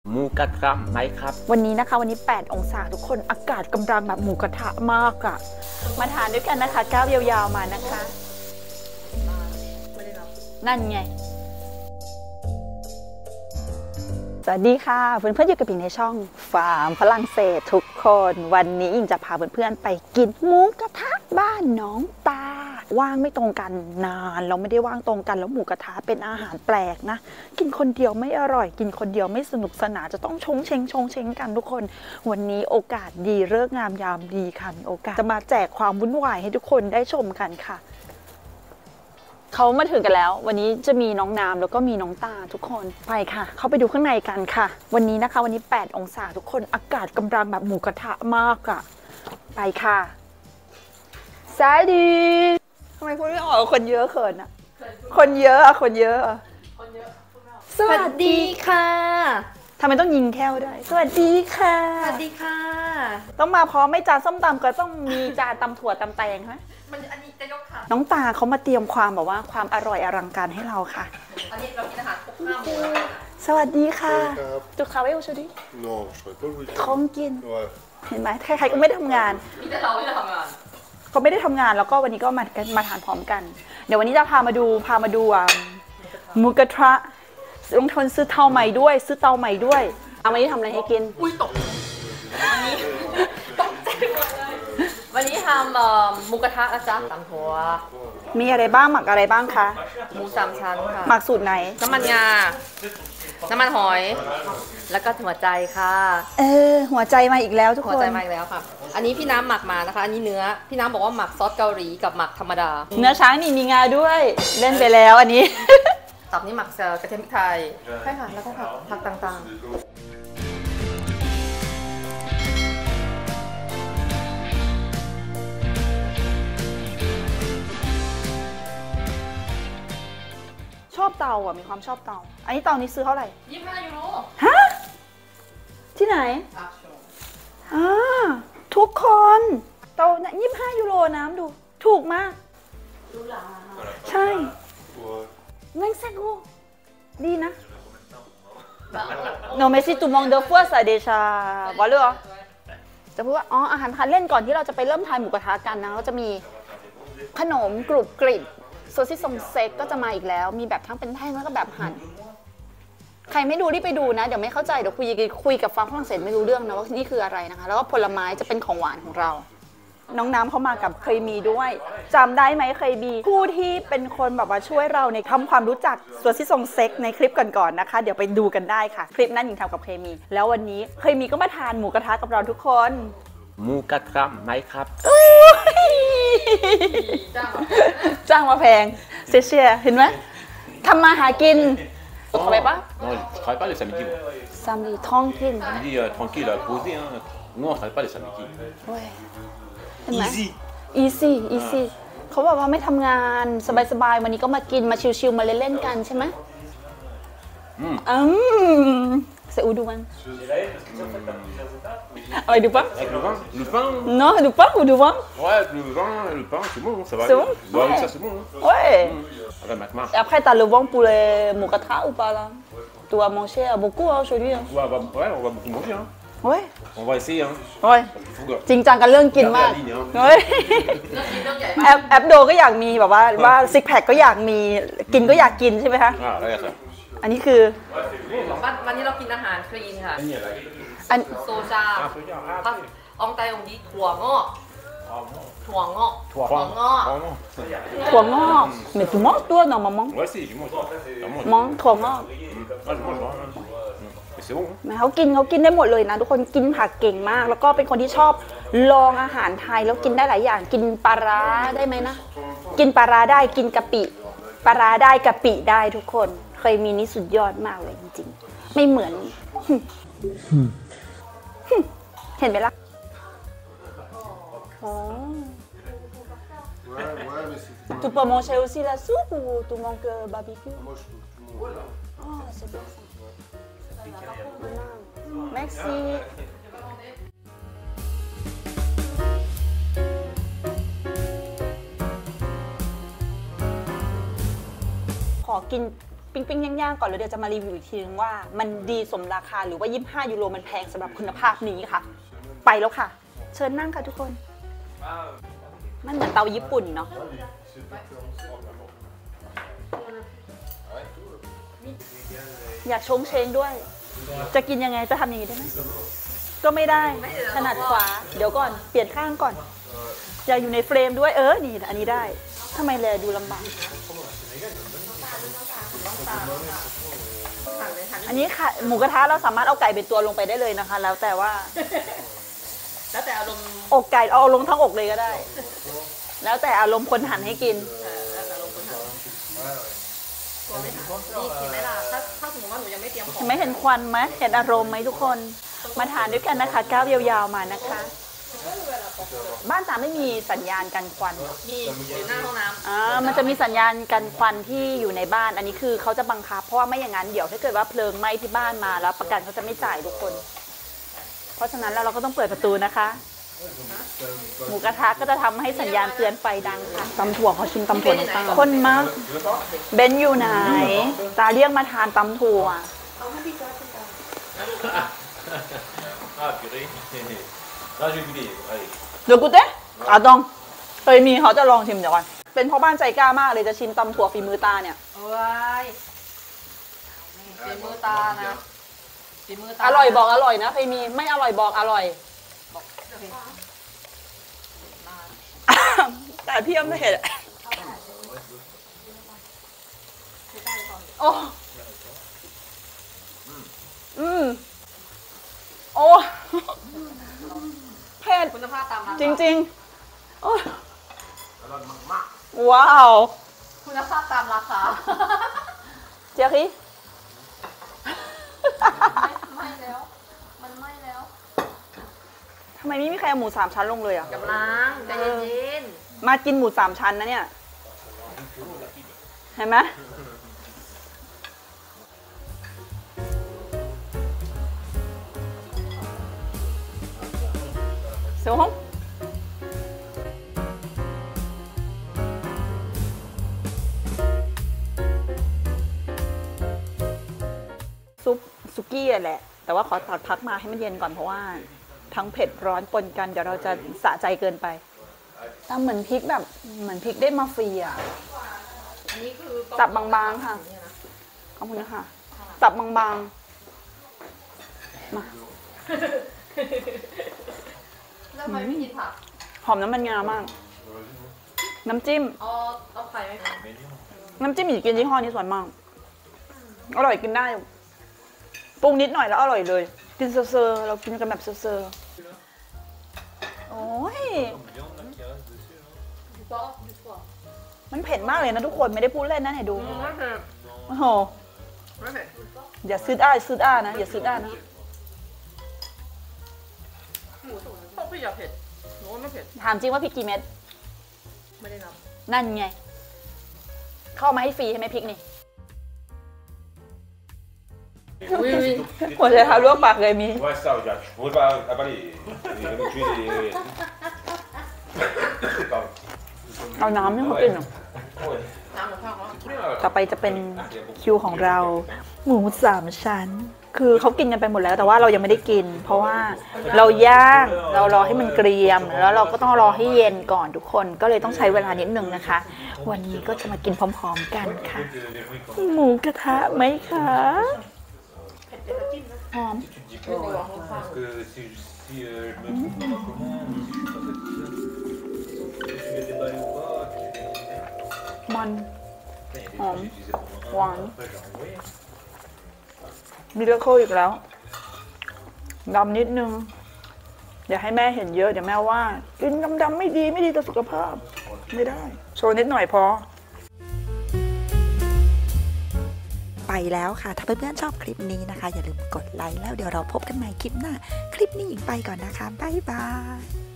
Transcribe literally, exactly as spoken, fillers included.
หมูกระทะไหมครับวันนี้นะคะวันนี้แปดองศาทุกคนอากาศกำลังแบบหมูกระทะมากอะมาทานด้วยกันนะคะก้าวยาวๆมานะคะนั่นไงสวัสดีค่ะเพื่อนๆอยู่กับปิ่นในช่องฟาร์มฝรั่งเศสทุกคนวันนี้อิงจะพาเพื่อนๆไปกินหมูกระทะบ้านน้องตาว่างไม่ตรงกันนานเราไม่ได้ว่างตรงกันแล้วหมูกระทะเป็นอาหารแปลกนะกินคนเดียวไม่อร่อยกินคนเดียวไม่สนุกสนานจะต้องชงเชงชงเชงกันทุกคนวันนี้โอกาสดีฤกษ์งามยามดีค่ะมีโอกาสจะมาแจกความวุ่นวายให้ทุกคนได้ชมกันค่ะเขามาถึงกันแล้ววันนี้จะมีน้องน้ำแล้วก็มีน้องตาทุกคนไปค่ะเข้าไปดูข้างในกันค่ะวันนี้นะคะวันนี้แปดองศาทุกคนอากาศกำลังแบบหมูกระทะมากอะไปค่ะสวัสดีทำไมพูดไม่ออกคนเยอะเขินอะคนเยอะอะคนเยอะสวัสดีค่ะทำไมต้องยิงแค่วด้วยสวัสดีค่ะสวัสดีค่ะต้องมาพร้อมไม่จานส้มตำก็ต้องมีจานตำถั่วตำแตงใช่ไหมมันอันนี้จะยกค่ะน้องตาเขามาเตรียมความแบบว่าความอร่อยอลังการให้เราค่ะอันนี้เรากินอาหารครบห้าหมู่สวัสดีค่ะตุกคาเวลชูดิท้องกินเห็นไหมใครๆก็ไม่ได้ทำงานมีแต่เราที่ทำงานเขาไม่ได้ทำงานแล้วก็วันนี้ก็มามาทานพร้อมกันเดี๋ยววันนี้จะพามาดูพามาดูหมูกระทะลงทุนซื้อเตาใหม่ด้วยซื้อเตาใหม่ด้วยเอาวันนี้ทำอะไรให้กินอุ้ยตกวันนี้ตกใจหมดเลยวันนี้ทำหมูกระทะนะจ๊ะตำถั่วมีอะไรบ้างหมักอะไรบ้างคะหมูสามชั้นค่ะหมักสูตรไหนน้ำมันงาน้ำมันหอยแล้วก็หัวใจค่ะเออหัวใจมาอีกแล้วทุกคนหัวใจมาอีกแล้วค่ะอันนี้พี่น้ำหมักมานะคะอันนี้เนื้อพี่น้ำบอกว่าหมักซอสเกาหลีกับหมักธรรมดาเนื้อช้างนี่มีงาด้วยเล่นไปแล้วอันนี้ตับนี่หมักกระเทียมพริกไทยใช่ค่ะแล้วก็ผักต่างๆชอบเตาอ่ะมีความชอบเตาอันนี้เตานี้ซื้อเท่าไหร่ยี่สิบห้ายูโรฮะที่ไหนอ่าทุกคนเตาเนี่ยยี่สิบห้ายูโรน้ำดูถูกมากใช่แม่งแซ่บกูดีนะโนเมซิตูมองเดอฟัวซาเดชาวอลเลอร์จะพูดว่าอ๋ออาหารทานเล่นก่อนที่เราจะไปเริ่มทานหมูกระทะกันนะเราจะมีขนมกรุบกริบโซซิสซงเซ็กก็จะมาอีกแล้วมีแบบทั้งเป็นแท่งแล้วก็แบบหั่นใครไม่ดูรีบไปดูนะเดี๋ยวไม่เข้าใจเดี๋ยวคุยคุยกับฟังฝรั่งเศสไม่รู้เรื่องนะว่านี่คืออะไรนะคะแล้วก็ผลไม้จะเป็นของหวานของเราน้องน้ำเขามากับเคยมีด้วยจำได้ไหมเคยมีผู้ที่เป็นคนแบบว่าช่วยเราในทำความรู้จักโซซิสซงเซ็กในคลิปก่อนๆนะคะเดี๋ยวไปดูกันได้ค่ะคลิปนั้นหญิงทำกับเคยมีแล้ววันนี้เคยมีก็มาทานหมูกระทะกับเราทุกคนหมูกระทะไหมครับจ้างมาแพงเสียเชียเห็นไหมทำมาหากินทำไมปะ Non, je travaille pas les samedis. Samedi tranquille. Samedi euh, tranquille, posé. Hein. Nous, on travaille pas les samedis. Ouais. Easy. Easy, easy. เขาบอกว่าไม่ทำงานสบายๆวันนี้ก็มากินมาชิลๆมาเล่นๆกันใช่ไหมอืมอืมเซอูดูมันAvec du pain Avec le vin Le pain Non, du pain ou du vin Ouais, le vin, le pain, c'est bon, ça va. C'est bon Ouais, ouais. Ça c'est bon. Hein. Ouais. Mmh. Ah, maintenant. Après, t'as le vin pour les moukatra ou pas là Tu vas manger beaucoup hein, aujourd'hui. Hein. Ouais, bah, ouais, on va beaucoup manger. Hein. Ouais. On va essayer. Hein. Ouais. จริงจังกันเรื่องกินมากเฮ้ยแอปแอปโดก็อยากมีแบบว่าว่าซิกแพคก็อยากมีกินก็อยากกินใช่ไหมคะอ่าแล้วก็อันนี้คือวันนี้เรากินอาหารคลีนค่ะอันโซจาพักอองไตองดีถั่วงอกถั่วงอกถั่วงอกถั่วงอกเหมือนถั่วงอกตัวหน่อมมองมองถั่วงอกเขากินเขากินได้หมดเลยนะทุกคนกินผักเก่งมากแล้วก็เป็นคนที่ชอบลองอาหารไทยแล้วกินได้หลายอย่างกินปลาร้าได้ไหมนะกินปลาร้าได้กินกะปิปลาร้าได้กะปิได้ทุกคนเคยมีนี่สุดยอดมากเลยจริงๆไม่เหมือนเห็นไหมล่ะTu peux manger aussi la soupe ou tu manques barbecue? Ah, c'est bien ça. Merci. ขอกินเปิ้งๆย่างๆก่อนแล้วเดี๋ยวจะมารีวิวอีกทีนึงว่ามันดีสมราคาหรือว่ายี่สิบห้ายูโรมันแพงสำหรับคุณภาพนี้ค่ะ ไปแล้วค่ะ เชิญนั่งค่ะทุกคนมันเหมือนเตาญี่ปุ่นเนาะอยากชงเชงด้วย จะกินยังไงจะทำอย่างนี้ได้ไหมก็ไม่ได้ถนัดขวาเดี๋ยวก่อนเปลี่ยนข้างก่อนอยากอยู่ในเฟรมด้วยเออนี่อันนี้ได้ทำไมแลดูลำบากอันนี้ค่ะหมูกระทะเราสามารถเอาไก่เป็นตัวลงไปได้เลยนะคะ แล้วแต่ว่าแล้วแต่อารมณ์อกไก่เอาลงทั้งอกเลยก็ได้ แล้วแต่อารมณ์คนหั่นให้กินแล้วแต่อารมณ์คนทำกลัวไม่ทันนี่กินไหมล่ะถ้าถ้าสมมติว่าหนูยังไม่เตรียมของไม่เห็นควันไหมเห็นอารมณ์ไหมทุกคนมาทานด้วยกันนะคะก้าวยาวๆมานะคะ บ้านจ๋าไม่มีสัญญาณกันควันมีอยู่หน้าห้องน้ำอ่ามันจะมีสัญญาณกันควันที่อยู่ในบ้านอันนี้คือเขาจะบังคับเพราะว่าไม่อย่างนั้นเดี๋ยวถ้าเกิดว่าเพลิงไหม้ที่บ้านมาแล้วประกันเขาจะไม่จ่ายทุกคน เพราะฉะนั้นแล้วเราก็ต้องเปิดประตูนะคะหมูกระทะก็จะทำให้สัญญาณเตือนไฟดังค่ะตำถั่วเขาชิมตำถั่วน้ำตาลคนมากเบนอยู่ไหนตาเรียกมาทานตำถั่ว Ah, purée. Non, je vais goûter. Allez. เดี๋ยวกูเต้อาตองเคยมีเขาจะลองชิมเดี๋ยวก่อนเป็นพ่อบ้านใจกล้ามากเลยจะชิมตำถั่วฝีมือตาเนี่ยว้ายฝีมือตานะฝีมือตาอร่อยบอกอร่อยนะเคยมีไม่อร่อยบอกอร่อย แต่พี่ยังไม่เห็นโอ้อืมโอ้เผ็ดคุณภาพตามร้านจริงๆโอ้ว้าวคุณภาพตามราคาเจ๊คีไม่แล้ว มันไม่แล้วทำไมไม่มีใครเอาหมูสามชั้นลงเลยอ่ะกำลังใจเย็นมากินหมูสามชั้นนะเนี่ยเห็นไหมเสียวห้องซุปซุกี้อะแหละ แต่ว่าขอตัดพักมาให้มันเย็นก่อนเพราะว่าทั้งเผ็ดร้อนปนกันเดี๋ยวเราจะสะใจเกินไปทำเหมือนพริกแบบเหมือนพริกได้มาฟรีอ่ะอันนี้คือตับบางๆค่ะ ขอบคุณนะคะตับบางๆมาแล้วทำไมไม่กินผักหอมน้ำมันงามาก น้ำจิ้มเอาเอาไข่ไหมน้ำจิ้มอยู่กินยี่ห้อนี้ส่วนมาก อร่อยกินได้ปรุงนิดหน่อยแล้วอร่อยเลย กินเซอร์ๆเรากินกันแบบเซอร์ๆโอ้ย มันเผ็ดมากเลยนะทุกคนไม่ได้พูดเล่นนะไหนดูไม่เผ็ดโอ้โหไม่เผ็ดอย่าซื้ออ้าซื้ออ้านะอย่าซื้ออ้านะต้องพี่อย่าเผ็ดหนูว่าไม่เผ็ดถามจริงว่าพริกกี่เม็ดไม่ได้นับนั่นไง เข้ามาให้ฟรีใช่ไหมพริกนี่วิวหัวใจเท้าลวกปากเลยมี Ouais, ça, regarde. Je pourrais pas avaler. Comme tu es des. Pardon. เอาน้ำให้เขากินอ่ะ Ouais. น้ำหมูข้าวเขา C'est bien, là. ต่อไปจะเป็นคิวของเรา หมูสามชั้น คือเขากินกันไปหมดแล้วแต่ว่าเรายังไม่ได้กิน เพราะว่าเราย่างเรารอให้มันเกรียม แล้วเราก็ต้องรอให้เย็นก่อนทุกคนก็เลยต้องใช้เวลานิดนึงนะคะ วันนี้ก็จะมากินพร้อมๆกันค่ะ หมูกระทะไหมคะหอม Tu te dis quoi, ouais. Parce que si, si euh, je me trouve pas comment, si tu mets des balles ou pas, tu fais des มัน Putain, il y a des Hum. choses utilisées pour moi. Hum. Après, j'ai envoyé. มิราเคิลอีกแล้วดำนิดนึงอย่าให้แม่เห็นเยอะเดี๋ยวแม่ว่ากินดำๆไม่ดีไม่ดีต่อสุขภาพ ไม่ได้ โชว์นิดหน่อยพอไปแล้วค่ะ ถ้าเพื่อนๆชอบคลิปนี้นะคะ อย่าลืมกดไลค์แล้วเดี๋ยวเราพบกันใหม่คลิปหน้า คลิปนี้หญิงไปก่อนนะคะ บ๊ายบาย